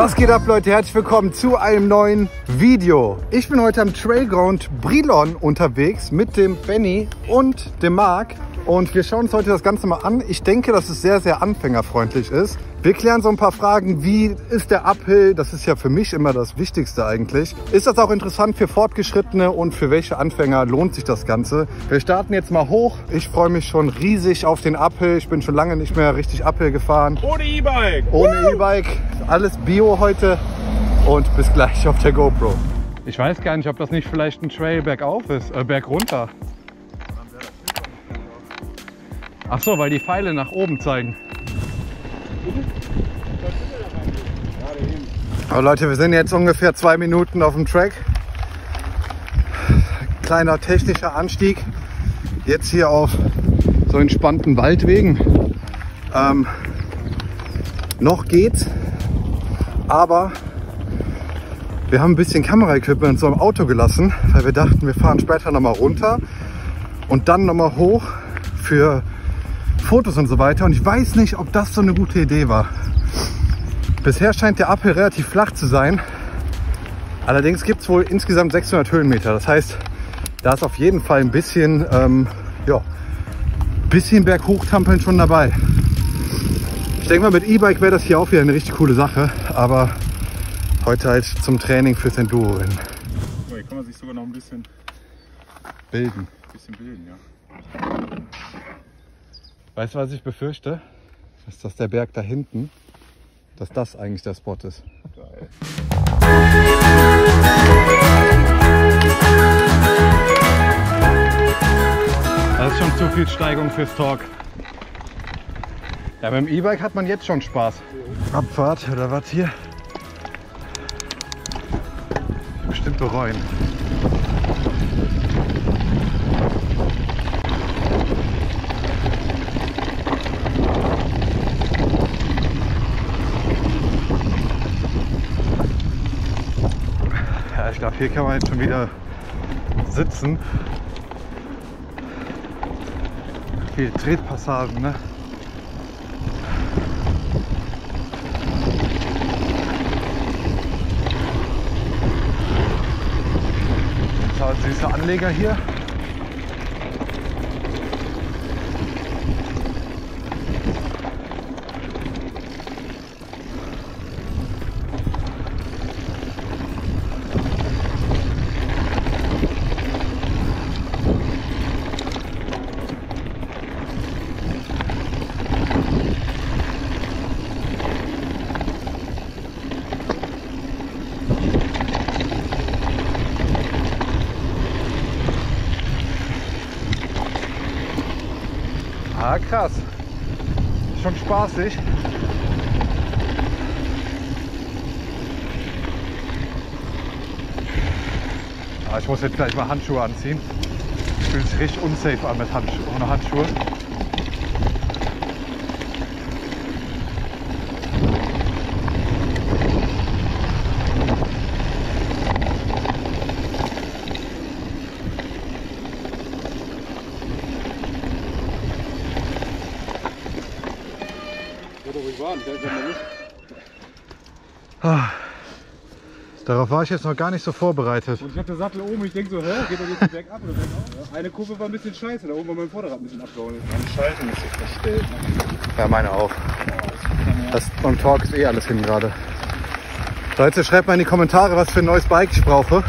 Was geht ab, Leute? Herzlich willkommen zu einem neuen Video. Ich bin heute am Trailground Brilon unterwegs mit dem Benny und dem Marc. Und wir schauen uns heute das Ganze mal an. Ich denke, dass es sehr, sehr anfängerfreundlich ist. Wir klären so ein paar Fragen. Wie ist der Uphill? Das ist ja für mich immer das Wichtigste eigentlich. Ist das auch interessant für Fortgeschrittene und für welche Anfänger lohnt sich das Ganze? Wir starten jetzt mal hoch. Ich freue mich schon riesig auf den Uphill. Ich bin schon lange nicht mehr richtig Uphill gefahren. Ohne E-Bike. Ohne E-Bike. Alles Bio heute. Und bis gleich auf der GoPro. Ich weiß gar nicht, ob das nicht vielleicht ein Trail bergauf ist, bergunter. Ach so, weil die Pfeile nach oben zeigen. Aber Leute, wir sind jetzt ungefähr 2 Minuten auf dem Track. Kleiner technischer Anstieg. Jetzt hier auf so entspannten Waldwegen. Noch geht's, aber wir haben ein bisschen Kameraequipment so im Auto gelassen, weil wir dachten, wir fahren später nochmal runter und dann nochmal hoch für Fotos und so weiter. Und ich weiß nicht, ob das so eine gute Idee war. Bisher scheint der Uphill relativ flach zu sein. Allerdings gibt es wohl insgesamt 600 Höhenmeter. Das heißt, da ist auf jeden Fall ein bisschen, bisschen berghochtampeln schon dabei. Ich denke mal, mit E-Bike wäre das hier auch wieder eine richtig coole Sache. Aber heute halt zum Training fürs Enduro hin. Oh, hier kann man sich sogar noch ein bisschen Bilden. ja. Weißt du, was ich befürchte? Dass der Berg da hinten, dass das eigentlich der Spot ist. Geil. Das ist schon zu viel Steigung fürs Talk. Ja, mit dem E-Bike hat man jetzt schon Spaß. Abfahrt oder was hier? Bestimmt bereuen. Ja, ich glaube, hier kann man jetzt schon wieder sitzen. Viele Tretpassagen, ne? Süßer Anleger hier. Ah, krass. Schon spaßig. Aber ich muss jetzt gleich mal Handschuhe anziehen. Fühlt sich richtig unsafe an mit ohne Handschuhe. Darauf war ich jetzt noch gar nicht so vorbereitet. Und ich hatte den Sattel oben, ich denke so, hä, geht doch jetzt bergab oder bergauf? Ja? Eine Kurve war ein bisschen scheiße, da oben war mein Vorderrad ein bisschen abgehauen. Meine Schaltung ist jetzt verstellt. Ja, meine auch. Das beim Talk ist eh alles hin gerade. Leute, schreibt mal in die Kommentare, was für ein neues Bike ich brauche.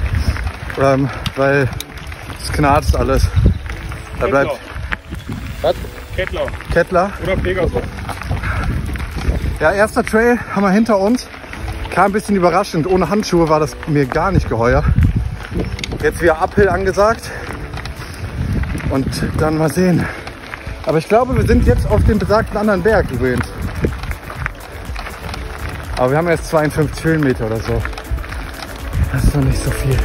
Weil es knarzt alles. Da bleibt. Was? Kettler. Kettler? Oder Pegasus. Ja, erster Trail haben wir hinter uns. Kam ein bisschen überraschend. Ohne Handschuhe war das mir gar nicht geheuer. Jetzt wieder Uphill angesagt. Und dann mal sehen. Aber ich glaube, wir sind jetzt auf dem besagten anderen Berg übrigens. Aber wir haben erst 52 Höhenmeter oder so. Das ist noch nicht so viel.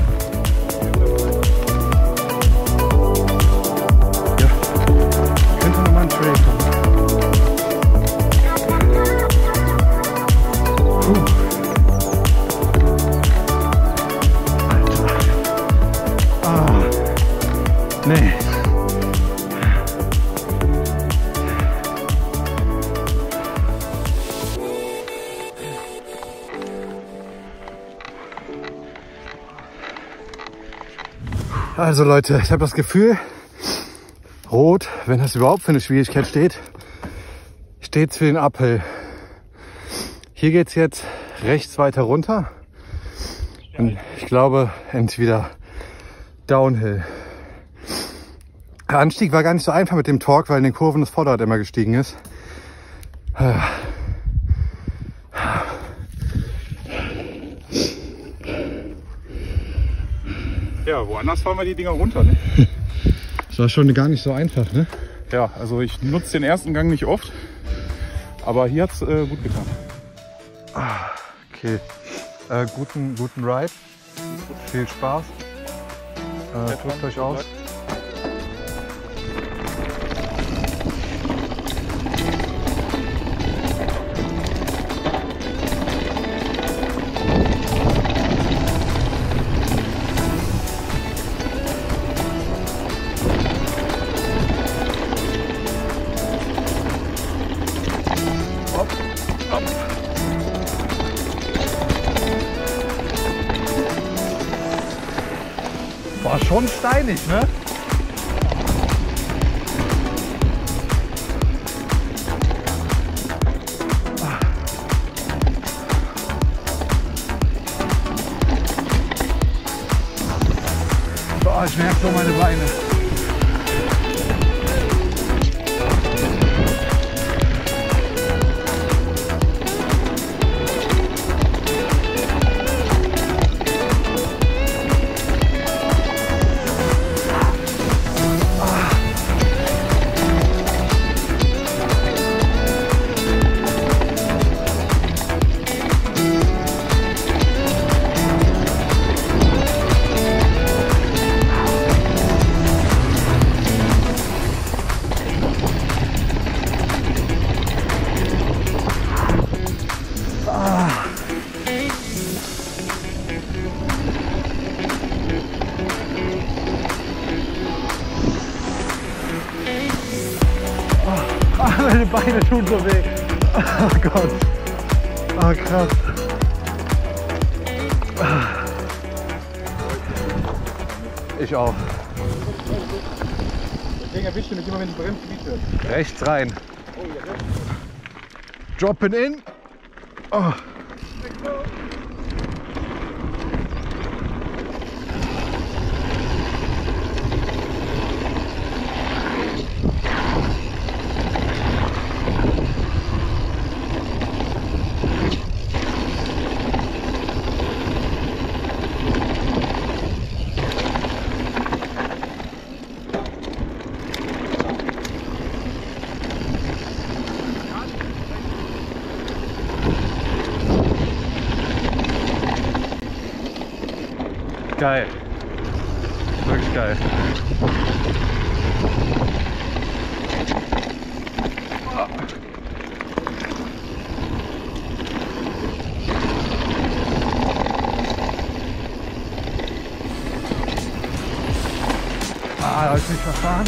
Ja, könnte noch mal ein Trail kommen. Nee. Also Leute, ich habe das Gefühl, Rot, wenn das überhaupt für eine Schwierigkeit steht, steht für den Uphill. Hier geht es jetzt rechts weiter runter. Und ich glaube, entweder Downhill. Der Anstieg war gar nicht so einfach mit dem Torque, weil in den Kurven das Vorderrad immer gestiegen ist. Ja, woanders fahren wir die Dinger runter, ne? Das war schon gar nicht so einfach, ne? Ja, also ich nutze den ersten Gang nicht oft, aber hier hat es gut getan. Okay, guten Ride, viel Spaß, drückt euch aus. War schon steinig, ne? Boah, ich merke so meine Beine. Meine Beine tun so weh. Oh Gott. Oh krass. Ich auch. Deswegen erwischt du mich immer, wenn die Bremse quietscht wird. Rechts rein. Droppen in. Oh. Geil. Wirklich geil. Da habe ich mich verfahren.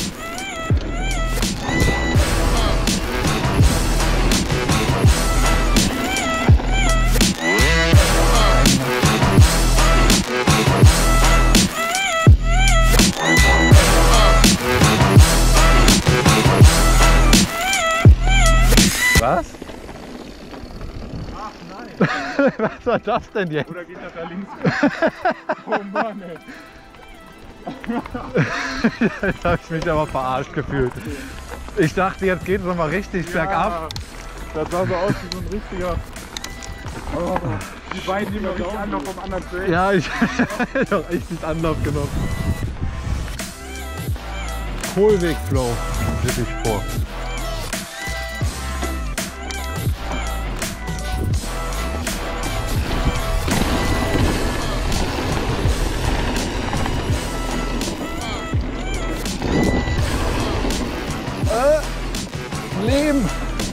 Was? Ach nein! Was war das denn jetzt? Oder geht das da links? Oh Mann, ey. Jetzt habe ich mich aber verarscht gefühlt. Ich dachte, jetzt geht es nochmal richtig bergab. Das sah so aus wie so ein richtiger... Oh, die beiden nehmen richtig Anlauf vom anderen Trail. Ja, ich habe richtig Anlauf genommen. Hohlweg-Flow, wirklich vor. Leben!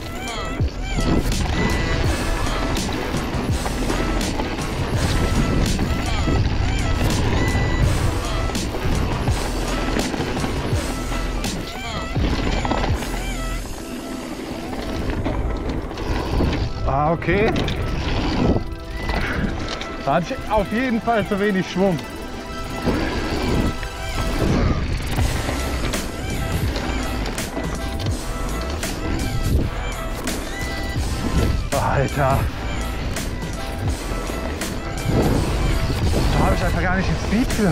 Ah, okay. Da hatte ich auf jeden Fall zu wenig Schwung. Alter. Da habe ich einfach gar nicht den Speed für.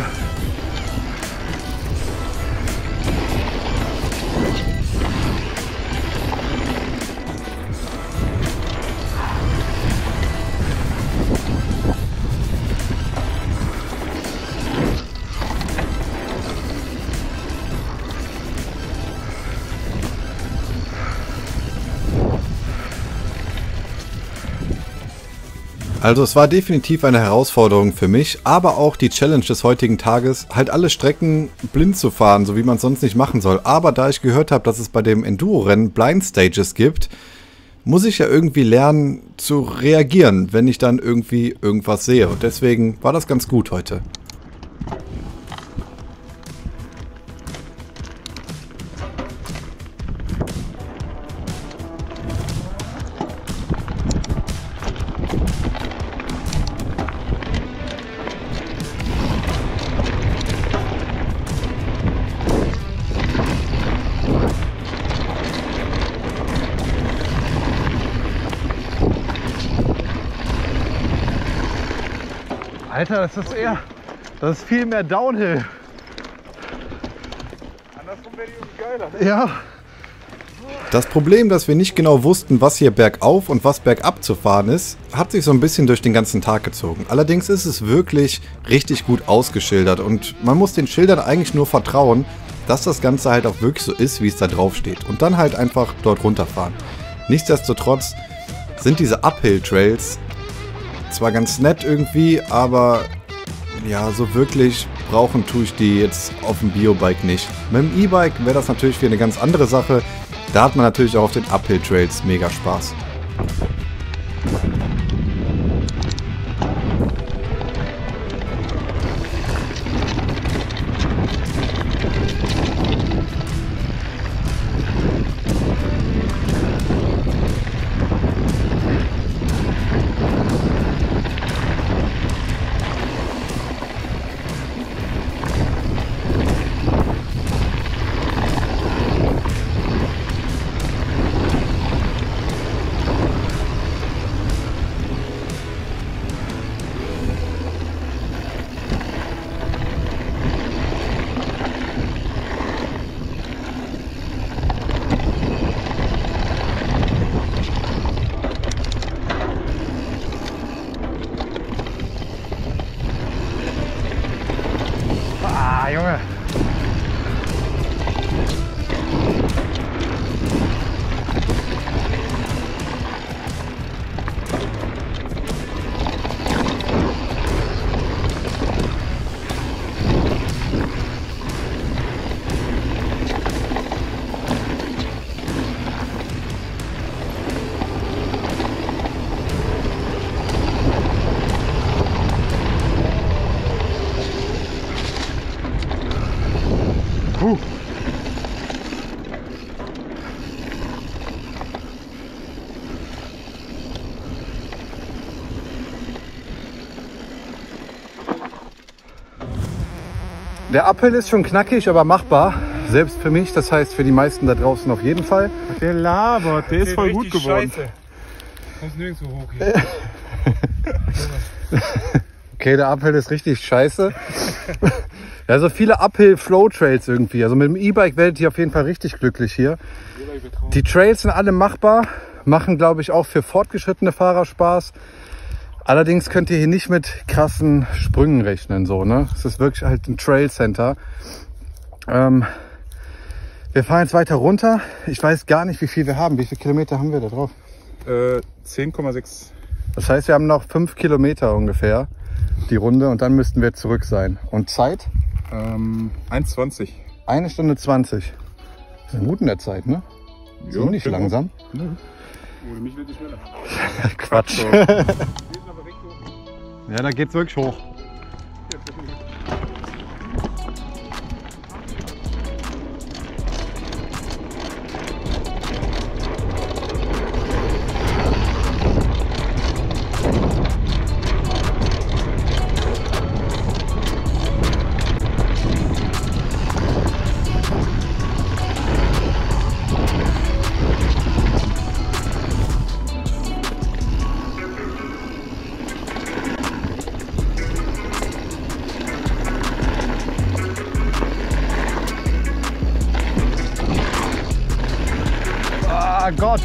Also es war definitiv eine Herausforderung für mich, aber auch die Challenge des heutigen Tages, halt alle Strecken blind zu fahren, so wie man es sonst nicht machen soll. Aber da ich gehört habe, dass es bei dem Enduro-Rennen Blind Stages gibt, muss ich ja irgendwie lernen zu reagieren, wenn ich dann irgendwie irgendwas sehe. Und deswegen war das ganz gut heute. Alter, das ist viel mehr Downhill. Andersrum wäre die irgendwie geiler. Ja. Das Problem, dass wir nicht genau wussten, was hier bergauf und was bergab zu fahren ist, hat sich so ein bisschen durch den ganzen Tag gezogen. Allerdings ist es wirklich richtig gut ausgeschildert und man muss den Schildern eigentlich nur vertrauen, dass das Ganze halt auch wirklich so ist, wie es da drauf steht. Und dann halt einfach dort runterfahren. Nichtsdestotrotz sind diese Uphill-Trails zwar ganz nett irgendwie, aber ja, so wirklich brauchen tue ich die jetzt auf dem Biobike nicht. Mit dem E-Bike wäre das natürlich wieder eine ganz andere Sache. Da hat man natürlich auch auf den Uphill-Trails mega Spaß. Junge. Der Uphill ist schon knackig, aber machbar. Selbst für mich, das heißt für die meisten da draußen auf jeden Fall. Der labert, der ist voll gut geworden. Kommst nirgendwo hoch hier. Okay, der Uphill ist richtig scheiße. Also viele Uphill-Flow-Trails irgendwie. Also mit dem E-Bike werdet ihr auf jeden Fall richtig glücklich hier. Die Trails sind alle machbar. Machen, glaube ich, auch für fortgeschrittene Fahrer Spaß. Allerdings könnt ihr hier nicht mit krassen Sprüngen rechnen. So, ne? Es ist wirklich halt ein Trail Center. Wir fahren jetzt weiter runter. Ich weiß gar nicht, wie viel wir haben. Wie viele Kilometer haben wir da drauf? 10,6. Das heißt, wir haben noch 5 Kilometer ungefähr die Runde und dann müssten wir zurück sein. Und Zeit? 1,20. 1 Stunde 20. Das ist gut in der Zeit, ne? So nicht langsam. Ohne mich wird es schneller. Quatsch. Ja, da geht's wirklich hoch. Gott.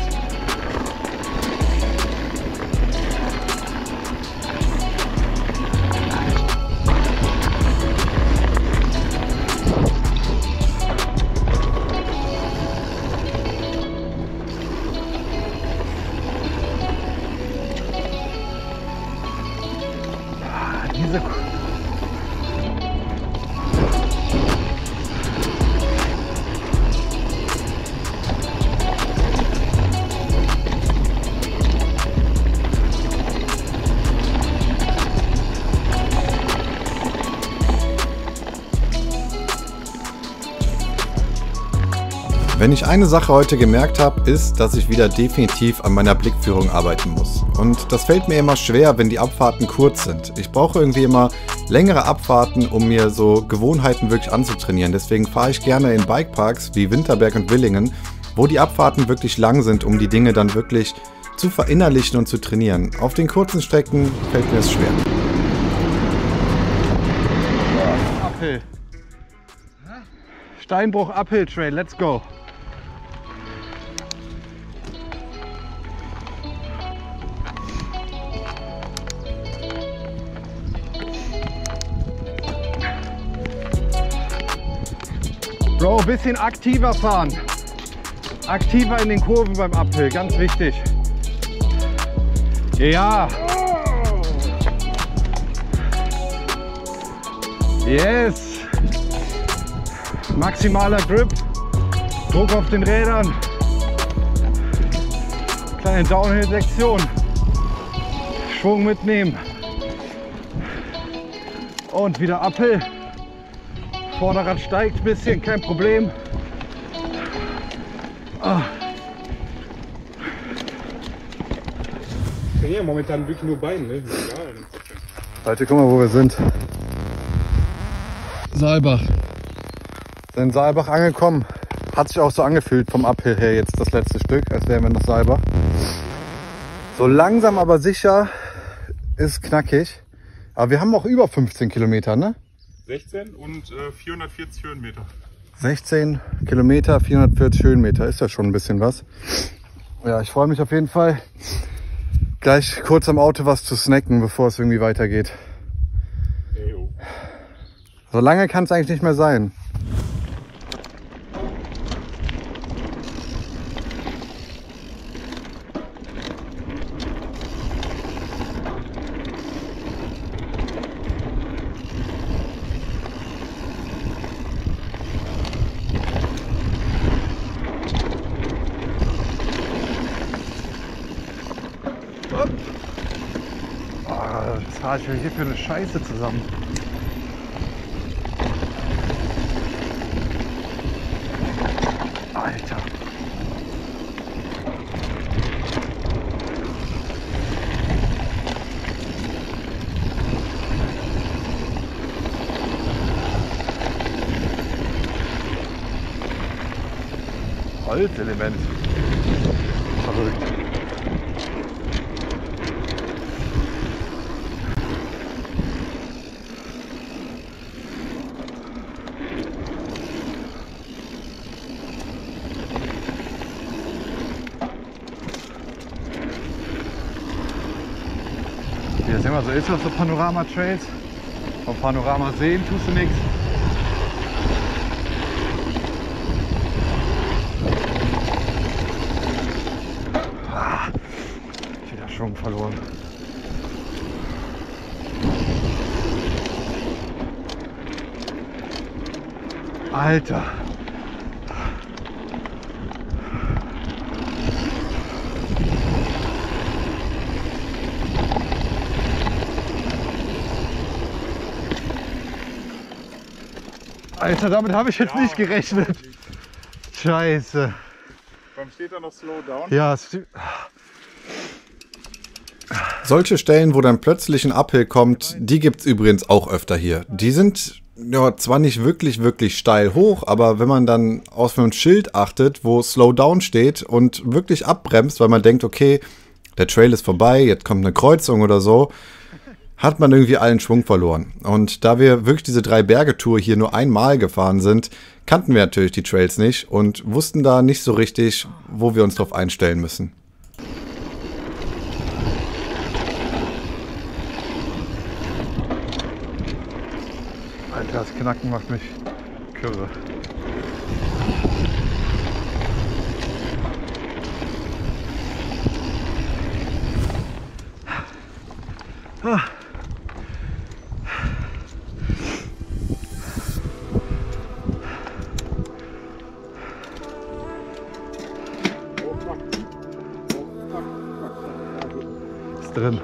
Diese Wenn ich eine Sache heute gemerkt habe, ist, dass ich wieder definitiv an meiner Blickführung arbeiten muss. Und das fällt mir immer schwer, wenn die Abfahrten kurz sind. Ich brauche irgendwie immer längere Abfahrten, um mir so Gewohnheiten wirklich anzutrainieren. Deswegen fahre ich gerne in Bikeparks wie Winterberg und Willingen, wo die Abfahrten wirklich lang sind, um die Dinge dann wirklich zu verinnerlichen und zu trainieren. Auf den kurzen Strecken fällt mir es schwer. Uphill. Steinbruch Uphill Trail, let's go. Bro, ein bisschen aktiver fahren. Aktiver in den Kurven beim Uphill, ganz wichtig. Ja. Yes. Maximaler Grip. Druck auf den Rädern. Kleine Downhill-Sektion. Schwung mitnehmen. Und wieder Uphill. Vorderrad steigt ein bisschen, kein Problem. Ich trainiere momentan wirklich nur Beine, ne? Egal. Leute, guck mal, wo wir sind. Saalbach. Sind in Saalbach angekommen. Hat sich auch so angefühlt vom Uphill her jetzt das letzte Stück, als wären wir nach Saalbach. So langsam aber sicher ist knackig. Aber wir haben auch über 15 Kilometer, ne? 16 und 440 Höhenmeter. 16 Kilometer, 440 Höhenmeter, ist ja schon ein bisschen was. Ja, ich freue mich auf jeden Fall, gleich kurz am Auto was zu snacken, bevor es irgendwie weitergeht. Ejo. So lange kann es eigentlich nicht mehr sein. Was fahre ich hier für eine Scheiße zusammen? Alter. Holzelement. Verrückt. Wie das immer so ist auf so Panorama-Trails. Vom Panorama sehen tust du nichts. Wieder Schwung verloren. Alter. Alter, damit habe ich jetzt nicht gerechnet. Scheiße. Warum steht da noch Slow Down? Ja, Solche Stellen, wo dann plötzlich ein Uphill kommt, die gibt es übrigens auch öfter hier. Die sind ja zwar nicht wirklich steil hoch, aber wenn man dann auf ein Schild achtet, wo Slow Down steht und wirklich abbremst, weil man denkt, okay, der Trail ist vorbei, jetzt kommt eine Kreuzung oder so, hat man irgendwie allen Schwung verloren. Und da wir wirklich diese 3-Berge-Tour hier nur einmal gefahren sind, kannten wir natürlich die Trails nicht und wussten da nicht so richtig, wo wir uns drauf einstellen müssen. Alter, das Knacken macht mich kirre. Ah. Ist drin.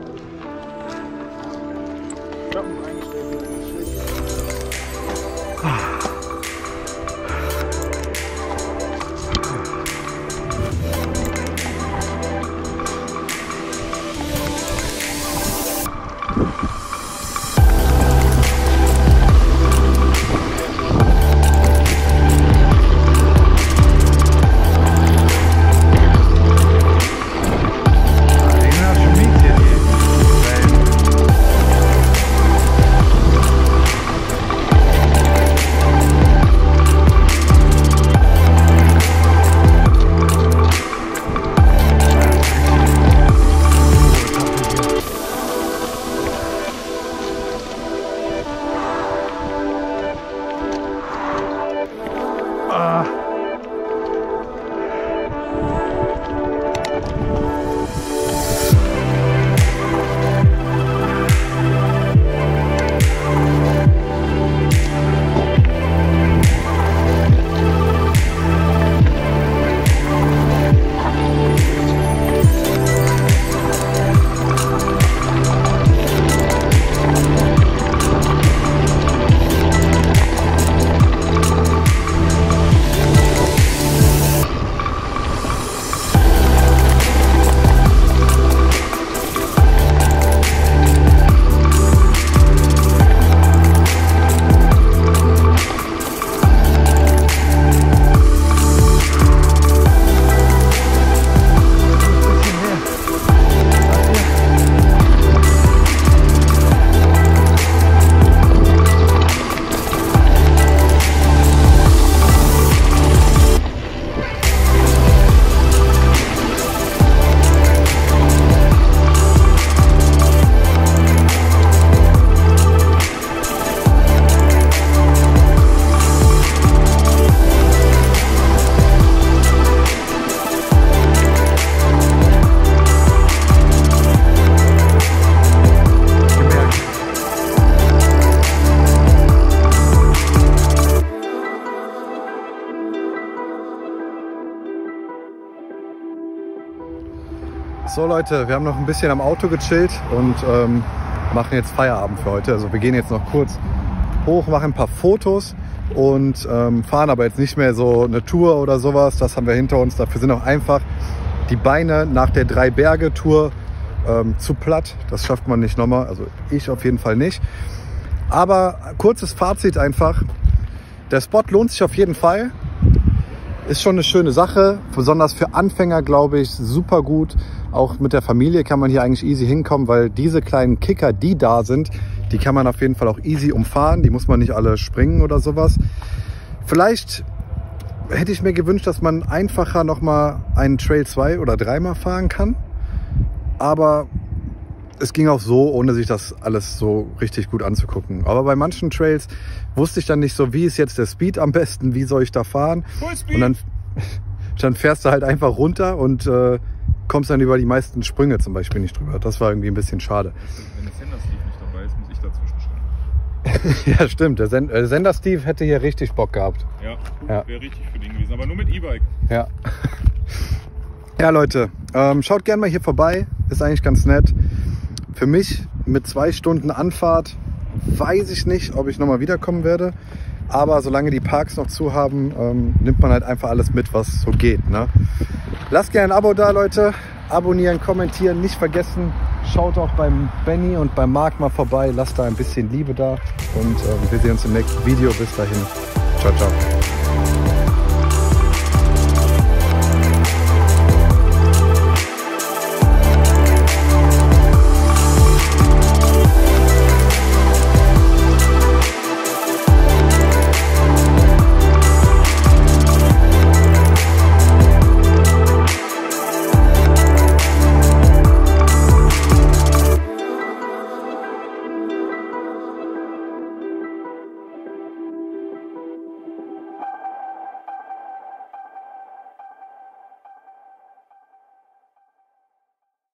So Leute, wir haben noch ein bisschen am Auto gechillt und machen jetzt Feierabend für heute. Also wir gehen jetzt noch kurz hoch, machen ein paar Fotos und fahren aber jetzt nicht mehr so eine Tour oder sowas. Das haben wir hinter uns. Dafür sind auch einfach die Beine nach der 3-Berge-Tour zu platt. Das schafft man nicht nochmal. Also ich auf jeden Fall nicht. Aber kurzes Fazit einfach. Der Spot lohnt sich auf jeden Fall. Ist schon eine schöne Sache, besonders für Anfänger, glaube ich, super gut. Auch mit der Familie kann man hier eigentlich easy hinkommen, weil diese kleinen Kicker, die da sind, die kann man auf jeden Fall auch easy umfahren. Die muss man nicht alle springen oder sowas. Vielleicht hätte ich mir gewünscht, dass man einfacher nochmal einen Trail 2 oder 3 mal fahren kann. Aber es ging auch so, ohne sich das alles so richtig gut anzugucken. Aber bei manchen Trails wusste ich dann nicht so, wie ist jetzt der Speed am besten, wie soll ich da fahren. Und dann fährst du halt einfach runter und kommst dann über die meisten Sprünge zum Beispiel nicht drüber. Das war irgendwie ein bisschen schade. Wenn der Sender Steve nicht dabei ist, muss ich dazwischen stehen. Ja, stimmt. Der Sender Steve hätte hier richtig Bock gehabt. Ja, wäre richtig für den gewesen, aber nur mit E-Bike. Ja. Ja, Leute, schaut gerne mal hier vorbei. Ist eigentlich ganz nett. Für mich mit 2 Stunden Anfahrt weiß ich nicht, ob ich nochmal wiederkommen werde. Aber solange die Parks noch zu haben, nimmt man halt einfach alles mit, was so geht. Ne? Lasst gerne ein Abo da, Leute. Abonnieren, kommentieren, nicht vergessen. Schaut auch beim Benny und beim Marc mal vorbei. Lasst da ein bisschen Liebe da. Und wir sehen uns im nächsten Video. Bis dahin. Ciao, ciao.